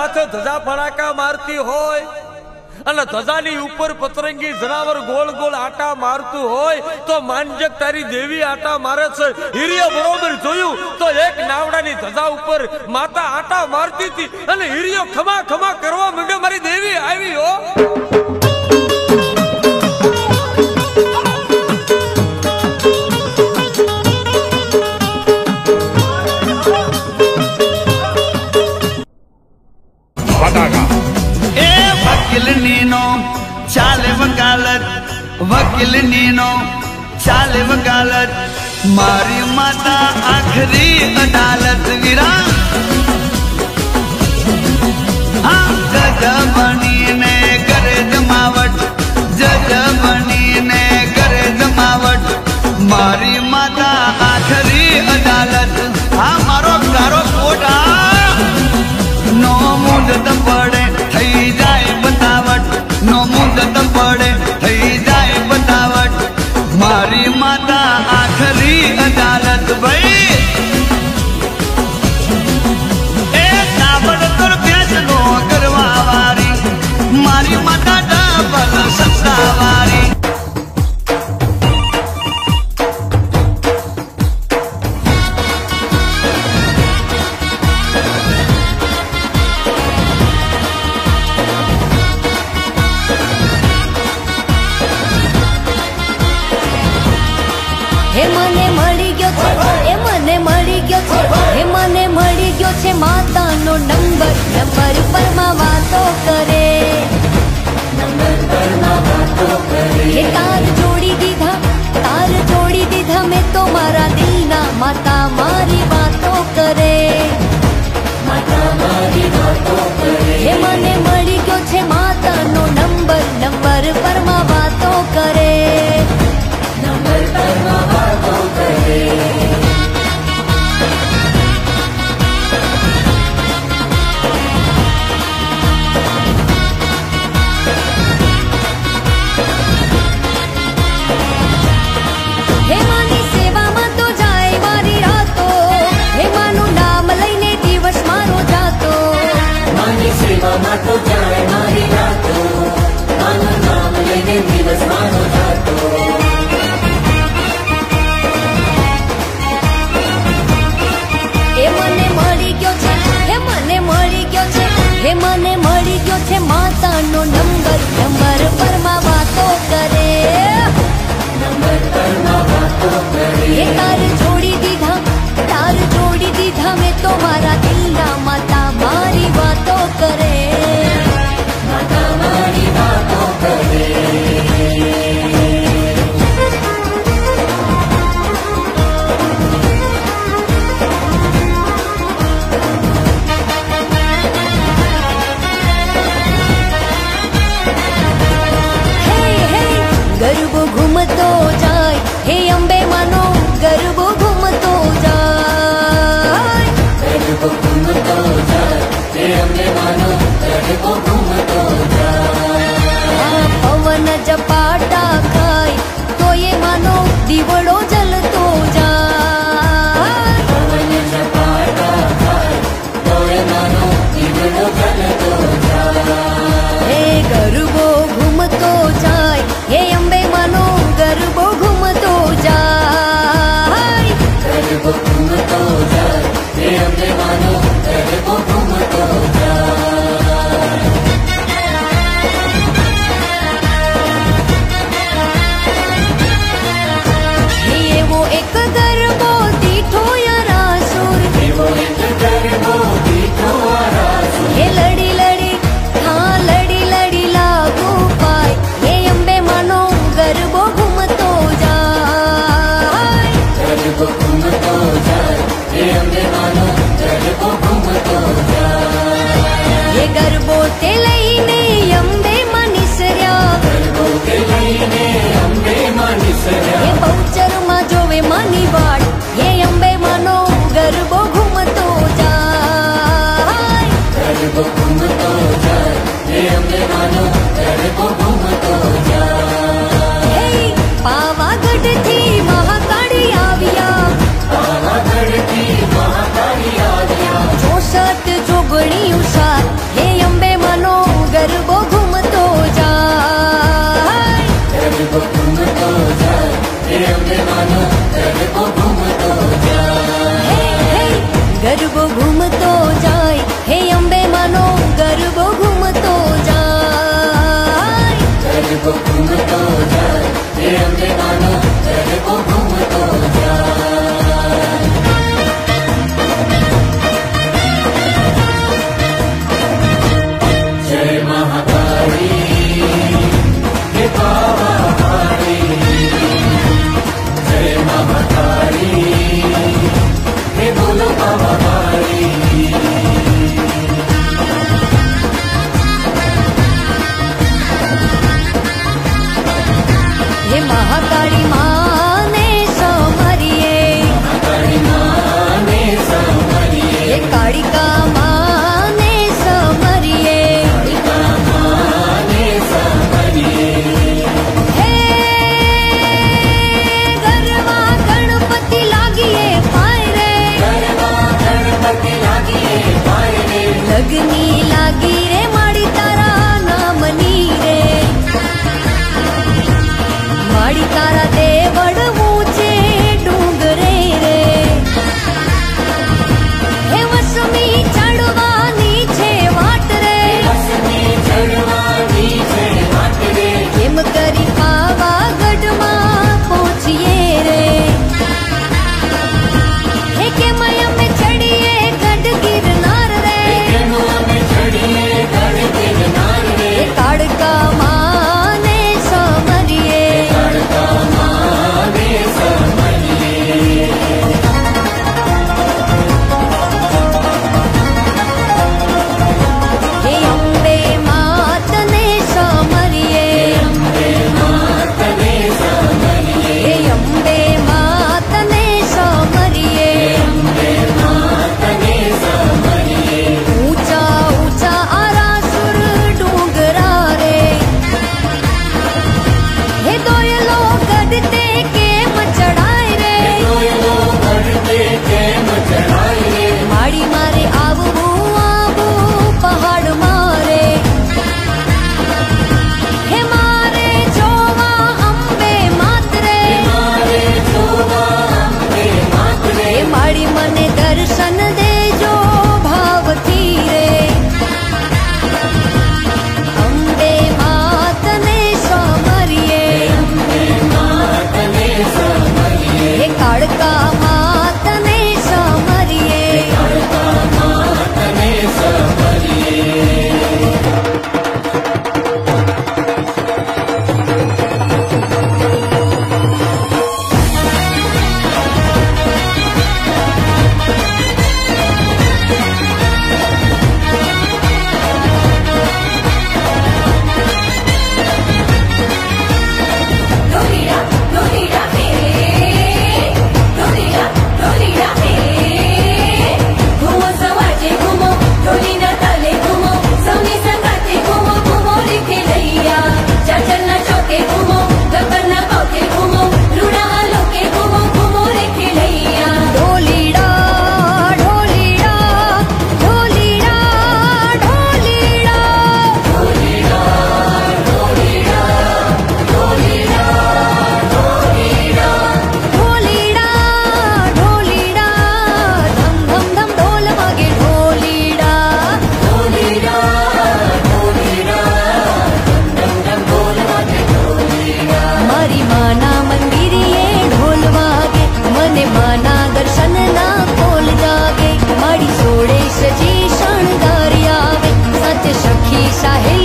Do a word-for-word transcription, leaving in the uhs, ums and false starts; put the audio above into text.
माथे धजा फड़ाका मारती होय અને ધજાની ઉપર પતરંગી જનાવર ગોળ ગોળ આટા મારતું હોય તો માનજક તારી દેવી આટા મારે છે હિરિયો બરોબર જોયું તો એક નાવડાની ધજા ઉપર માતા આટા મારતી હતી અને હિરિયો ખમા ખમા કરવા માંડ્યો મારી દેવી આવી હો वकीलनीनो चाले वकालत वकीलनीनो चाले वकालत मारी माता आखरी अदालत वीरा हाँ जज बनी ने करे जमावट जज बनी ने करे जमावट मारी माता आखरी अदालत हाँ मारो गारो कोटा नो मुदत पड़े थई जाए बतावट नो मुदत पड़े थई जाए बतावट मारी माता आखरी अदालत भाई ए ताबड़ तुर फैसलो करवा वारी मारी माता डबल सत्ता वारी हे मने मળી ગયો છે हे मने મળી ગયો છે हे मने મળી ગયો છે માતાનો નંબર નંબર પર માં વાતો કરે નંબર પર માં વાતો કરે હે તાર જોડી દીધા તાર જોડી દીધા મેં તો મારા દિલના માતા મારી વાતો કરે માતા મારી વાતો કરે હે મને મળી ગયો છે માતાનો નંબર નંબર પર માં વાતો કરે નંબર પર માં વાતો કરે હે માની સેવામાં તો જાય મારી રાતો હે માનું નામ લઈને દિવસ મારો જાતો માની સેવામાં તો જાય મારી રાતો માનું નામ લઈને દિવસ મારો જાતો હે મને મળી ગયો છે હે મને મળી ગયો છે હે મને મળી ગયો છે માતાનો નંબર નંબર પર માં વાતો કરે નંબર પર માં વાતો કરે હે તાર જોડી દીધા તાર જોડી દીધા મેં તો મારા દિલના માતા મારી વાતો કરે માતા મારી વાતો કરે શાહે